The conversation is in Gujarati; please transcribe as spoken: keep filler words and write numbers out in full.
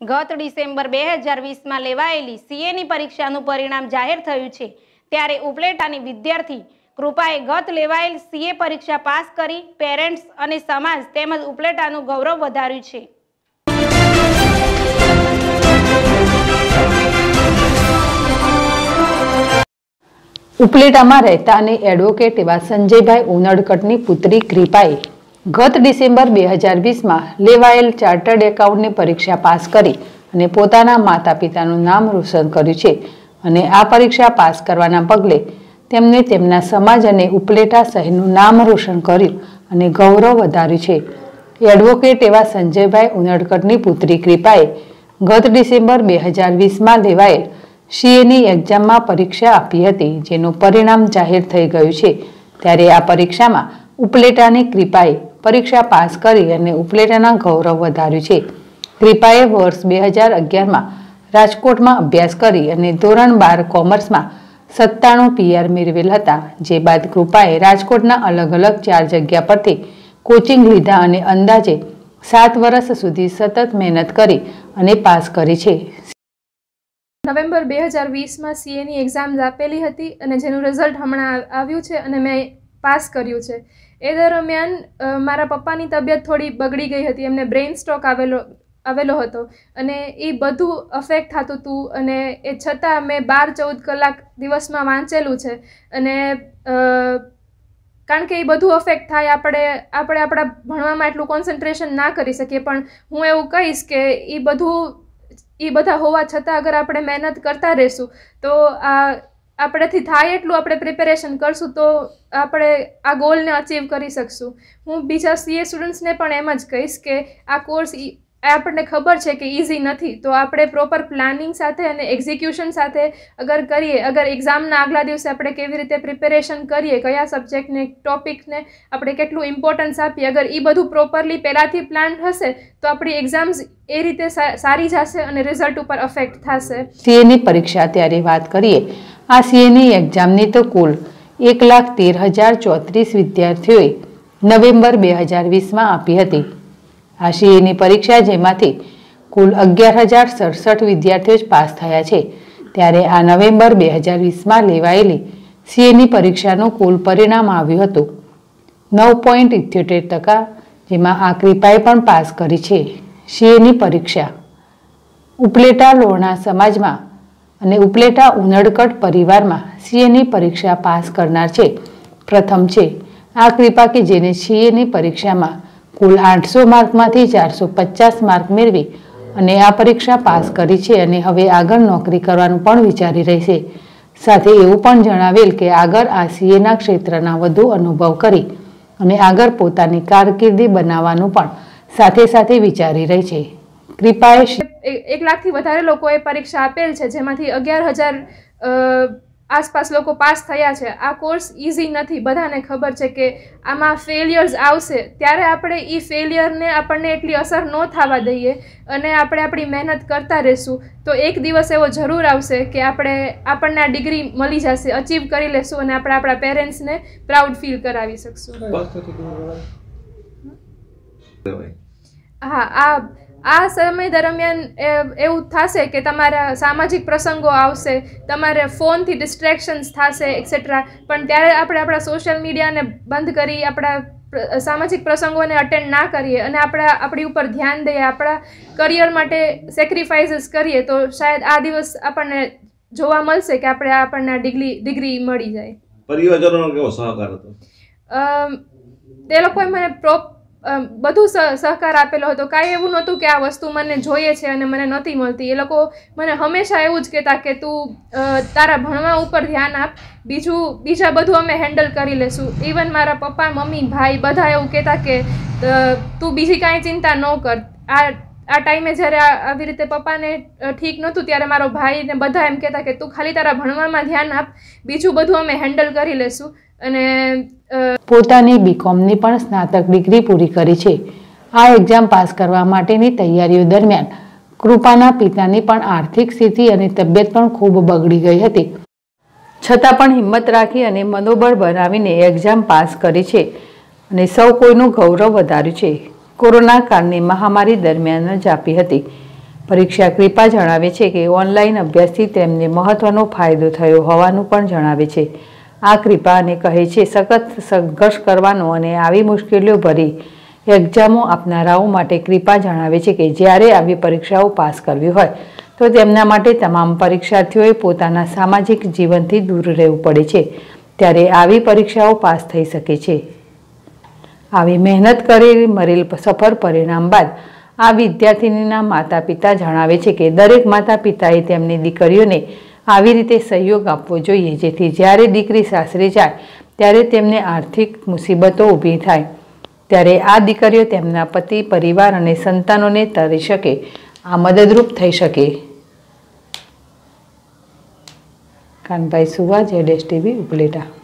ગત ડિસેમ્બર બે હજાર વીસમાં લેવાયેલી સીએની પરીક્ષાનું પરિણામ જાહેર થયું છે ત્યારે ઉપલેટાની વિદ્યાર્થી કૃપાએ ગત લેવાયેલ સીએ પરીક્ષા પાસ કરી પેરેન્ટ્સ અને સમાજ તેમજ ઉપલેટાનું ગૌરવ વધાર્યું છે। ઉપલેટામાં રહેતા અને એડવોકેટ એવા સંજયભાઈ ઉનડકટની પુત્રી કૃપાએ ગત ડિસેમ્બર બે હજાર વીસમાં લેવાયેલ ચાર્ટર્ડ એકાઉન્ટની પરીક્ષા પાસ કરી અને પોતાના માતા પિતાનું નામ રોશન કર્યું છે અને આ પરીક્ષા પાસ કરવાના પગલે તેમને તેમના સમાજ અને ઉપલેટા શહેરનું નામ રોશન કર્યું અને ગૌરવ વધાર્યું છે। એડવોકેટ એવા સંજયભાઈ ઉનડકટની પુત્રી કૃપાએ ગત ડિસેમ્બર બે હજાર વીસમાં લેવાયેલ સીએની એક્ઝામમાં પરીક્ષા આપી હતી, જેનું પરિણામ જાહેર થઈ ગયું છે ત્યારે આ પરીક્ષામાં ઉપલેટાની કૃપાએ પરીક્ષા પાસ કરી અને ઉપલેટાના ગૌરવ વધાર્યું છે। કૃપાએ વર્ષ બે હજાર અગિયારમાં રાજકોટમાં અભ્યાસ કરી અને ધોરણ બાર કોમર્સમાં સત્તાણું પીઆર મેળવેલ હતા, જે બાદ કૃપાએ રાજકોટના અલગ અલગ ચાર જગ્યા પરથી કોચિંગ લીધા અને અંદાજે સાત વર્ષ સુધી સતત મહેનત કરી અને પાસ કરી છે। નવેમ્બર બે હજાર વીસમાં સીએની એક્ઝામ આપેલી હતી અને જેનું રિઝલ્ટ હમણાં આવ્યું છે અને મેં પાસ કર્યું છે। એ દરમિયાન મારા પપ્પાની તબિયત થોડી બગડી ગઈ હતી, એમને બ્રેઇન સ્ટ્રોક આવેલો આવેલો હતો અને એ બધું અફેક્ટ થતું હતું અને એ છતાં મેં બાર ચૌદ કલાક દિવસમાં વાંચેલું છે અને કારણ કે એ બધું અફેક્ટ થાય આપણે આપણે આપણા ભણવામાં એટલું કોન્સન્ટ્રેશન ના કરી શકીએ, પણ હું એવું કહીશ કે એ બધું એ બધા હોવા છતાં અગર આપણે મહેનત કરતા રહીશું તો આ આપણેથી થાય એટલું આપણે પ્રિપેરેશન કરશું તો આપણે આ ગોલને અચીવ કરી શકશું। હું બીજા સીએ સ્ટુડન્ટ્સને પણ એમ જ કહીશ કે આ કોર્સ આપણને ખબર છે કે ઇઝી નથી, તો આપણે પ્રોપર પ્લાનિંગ સાથે અને એક્ઝિક્યુશન સાથે અગર કરીએ, અગર એક્ઝામના આગલા દિવસે આપણે કેવી રીતે પ્રિપેરેશન કરીએ, કયા સબ્જેક્ટને ટોપિકને આપણે કેટલું ઇમ્પોર્ટન્સ આપીએ, અગર એ બધું પ્રોપરલી પહેલાંથી પ્લાન હશે તો આપણી એક્ઝામ્સ એ રીતે સારી જશે અને રિઝલ્ટ ઉપર અફેક્ટ થશે। સીએની પરીક્ષા ત્યારે વાત કરીએ, આ સીએની એક્ઝામની તો કુલ એક લાખ તેર હજાર ચોત્રીસ વિદ્યાર્થીઓએ નવેમ્બર બે હજાર વીસમાં આપી હતી। આ સીએની પરીક્ષા જેમાંથી કુલ અગિયાર હજાર સડસઠ વિદ્યાર્થીઓ જ પાસ થયા છે ત્યારે આ નવેમ્બર બે હજાર વીસમાં લેવાયેલી સીએની પરીક્ષાનું કુલ પરિણામ આવ્યું હતું નવ પોઈન્ટ ઇઠ્યોતેર ટકા, જેમાં આ કૃપાએ પણ પાસ કરી છે। સીએની પરીક્ષા ઉપલેટા લોણા સમાજમાં અને ઉપલેટા ઉનડકટ પરિવારમાં સીએની પરીક્ષા પાસ કરનાર છે પ્રથમ છે આ કૃપા કે જેને સીએની પરીક્ષામાં કુલ આઠસો માર્કમાંથી ચારસો પચાસ માર્ક મેળવી અને આ પરીક્ષા પાસ કરી છે અને હવે આગળ નોકરી કરવાનું પણ વિચારી રહી છે। સાથે એવું પણ જણાવેલ કે આગળ આ સીએના ક્ષેત્રના વધુ અનુભવ કરી અને આગળ પોતાની કારકિર્દી બનાવવાનું પણ સાથે સાથે વિચારી રહી છે। કૃપાએ એક લાખથી વધારે લોકોએ પરીક્ષા આપેલ છે, જેમાંથી અગિયાર હજાર આસપાસ લોકો પાસ થયા છે। આ કોર્સ ઇઝી નથી, બધાને ખબર છે કે આમાં ફેલિયર્સ આવશે, ત્યારે આપણે એ ફેલિયરને આપણને એટલી અસર ન થવા દઈએ અને આપણે આપણી મહેનત કરતા રહીશું તો એક દિવસ એવો જરૂર આવશે કે આપણે આપણને આ ડિગ્રી મળી જશે, અચીવ કરી લેશું અને આપણે આપણા પેરેન્ટ્સને પ્રાઉડ ફીલ કરાવી શકશું। હા, આ આ સમય દરમિયાન એવું થશે કે તમારા સામાજિક પ્રસંગો આવશે, તમારે ફોનથી ડિસ્ટ્રેક્શન્સ થશે એક્સેટ્રા, પણ ત્યારે આપણે આપણા સોશિયલ મીડિયાને બંધ કરી આપણા સામાજિક પ્રસંગોને અટેન્ડ ના કરીએ અને આપણા આપણી ઉપર ધ્યાન દઈએ, આપણા કરિયર માટે સેક્રિફાઇસીસ કરીએ તો શાયદ આ દિવસ આપણને જોવા મળશે કે આપણે આપણને ડિગ્રી ડિગ્રી મળી જાય। પરિવારજનોનો કેવો સહકાર હતો? તે લોકોએ મને પ્રોપ બધું સહકાર આપેલો હતો, કાંઈ એવું નહોતું કે આ વસ્તુ મને જોઈએ છે અને મને નથી મળતી। એ લોકો મને હંમેશા એવું જ કહેતા કે તું તારા ભણવા ઉપર ધ્યાન આપ, બીજું બીજા બધું અમે હેન્ડલ કરી લેશું। ઇવન મારા પપ્પા મમ્મી ભાઈ બધા એવું કહેતા કે તું બીજી કાંઈ ચિંતા ન કર। આ આ ટાઈમે જ્યારે આવી રીતે પપ્પાને ઠીક નહોતું ત્યારે મારો ભાઈ ને બધા એમ કહેતા કે તું ખાલી તારા ભણવામાં ધ્યાન આપ, બીજું બધું અમે હેન્ડલ કરી લેશું। અને પોતાની બીકોમની પણ સ્નાતક ડિગ્રી પૂરી કરી છે। આ એક્ઝામ પાસ કરવા માટેની તૈયારીઓ દરમિયાન કૃપાના પિતાની પણ આર્થિક સ્થિતિ અને તબિયત પણ ખૂબ બગડી ગઈ હતી, છતાં પણ હિંમત રાખી અને મનોબળ બનાવીને એક્ઝામ પાસ કરી છે અને સૌ કોઈનું ગૌરવ વધાર્યું છે। કોરોના કાળની મહામારી દરમિયાન જ આપી હતી, પરીક્ષા કૃપા જણાવે છે કે ઓનલાઈન અભ્યાસથી તેમને મહત્વનો ફાયદો થયો હોવાનું પણ જણાવે છે. આ કૃપાને કહે છે સખત સંઘર્ષ કરવાનો અને આવી મુશ્કેલીઓ ભરી એક્ઝામો આપનારાઓ માટે કૃપા જણાવે છે કે જ્યારે આવી પરીક્ષાઓ પાસ કરવી હોય તો તેમના માટે તમામ પરીક્ષાર્થીઓએ પોતાના સામાજિક જીવનથી દૂર રહેવું પડે છે. ત્યારે આવી પરીક્ષાઓ પાસ થઈ શકે છે. આવી મહેનત કરી મળેલ સફળ પરિણામ બાદ આ વિદ્યાર્થીનીના માતા પિતા જણાવે છે કે દરેક માતા પિતાએ તેમની દીકરીઓને આવી રીતે સહયોગ આપવો જોઈએ જેથી જ્યારે દીકરી સાસરે જાય ત્યારે તેમને આર્થિક મુસીબતો ઊભી થાય ત્યારે આ દીકરીઓ તેમના પતિ પરિવાર અને સંતાનોને તરી શકે આ મદદરૂપ થઈ શકે. કાનભાઈ સુવા, જેડેશ ટીવી, ઉપલેટા.